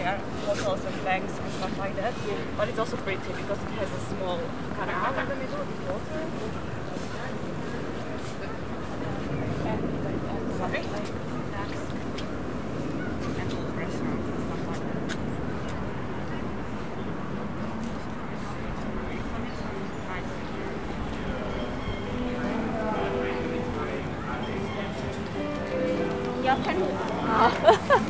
there, hotels and banks and stuff like that. But it's also pretty because it has a small kind of island in the middle with water. Sorry? And restaurants and stuff like that. Ja,